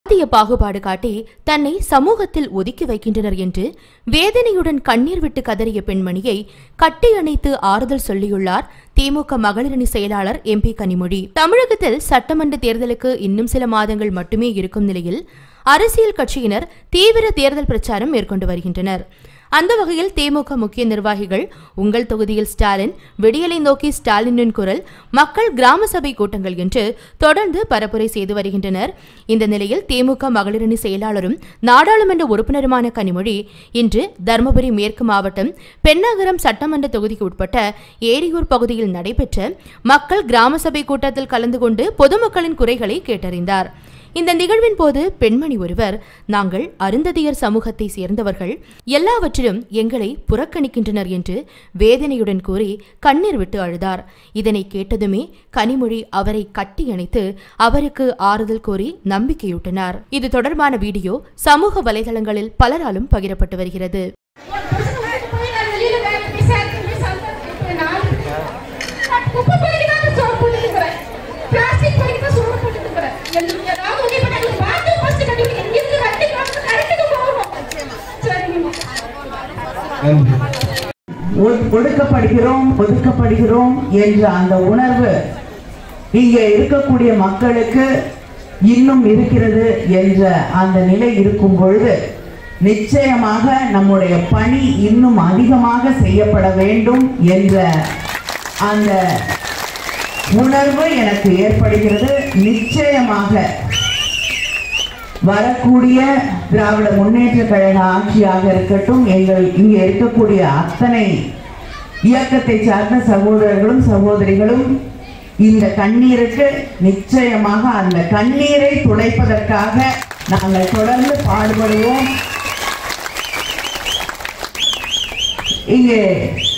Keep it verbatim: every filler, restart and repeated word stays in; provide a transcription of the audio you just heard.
பாகுபாடு காட்டி தன்னை சமூகத்தில் ஒதுக்கி வைக்கின்றனர் என்று வேதனையுடன் கண்ணீர் விட்டு கதறிய பெண்மணியை கட்டியணைத்து ஆறுதல் சொல்லியுள்ளார் திமுக மகளிரணி செயலாளர் எம் பி கனிமொழி. தமிழகத்தில் சட்டமன்ற தேர்தலுக்கு இன்னும் சில மாதங்கள் மட்டுமே இருக்கும் நிலையில் அரசியல் கட்சியினர் தீவிர தேர்தல் பிரச்சாரம் மேற்கொண்டு வருகின்றனர். அந்த வகையில் திமுக முக்கிய நிர்வாகிகள் உங்கள் தொகுதியில் ஸ்டாலின், விடியலை நோக்கி ஸ்டாலினின் குரல், மக்கள் கிராம சபை கூட்டங்கள் என்று தொடர்ந்து பரப்புரை செய்து வருகின்றனர். இந்த நிலையில் திமுக மகளிரணி செயலாளரும் நாடாளுமன்ற உறுப்பினருமான கனிமொழி இன்று தருமபுரி மேற்கு மாவட்டம் பென்னாகரம் சட்டமன்ற தொகுதிக்கு உட்பட்ட ஏரியூர் பகுதியில் நடைபெற்ற மக்கள் கிராம சபை கூட்டத்தில் கலந்து கொண்டு பொதுமக்களின் குறைகளை கேட்டறிந்தார். இந்த நிகழ்வின் போது பெண்மணி ஒருவர், நாங்கள் அருந்ததியர் சமூகத்தை சேர்ந்தவர்கள், எல்லாவற்றிலும் எங்களை புறக்கணிக்கின்றனர் என்று வேதனையுடன் கூறி கண்ணீர் விட்டு அழுதார். இதனை கேட்டதுமே கனிமொழி அவரை கட்டியணைத்து அவருக்கு ஆறுதல் கூறி நம்பிக்கையூட்டினார். இது தொடர்பான வீடியோ சமூக வலைதளங்களில் பலராலும் பகிரப்பட்டு வருகிறது. ஒடுக்கப்படுகிறோம் ஒதுக்கப்படுகிறோம் என்ற அந்த உணர்வு இங்கே இருக்கக்கூடிய மக்களுக்கு இன்னும் இருக்கிறது என்ற அந்த நிலை இருக்கும் பொழுது நிச்சயமாக நம்முடைய பணி இன்னும் அதிகமாக செய்யப்பட வேண்டும் என்ற அந்த உணர்வு எனக்கு ஏற்படுகிறது. நிச்சயமாக வரக்கூடிய திராவிட முன்னேற்ற கழக ஆட்சியாக இருக்கட்டும், எங்கள் இங்கே இருக்கக்கூடிய அத்தனை இயக்கத்தை சார்ந்த சகோதரர்களும் சகோதரிகளும் இந்த கண்ணீருக்கு நிச்சயமாக அந்த கண்ணீரை துடைப்பதற்காக நாங்கள் தொடர்ந்து பாடுபடுவோம். இங்கே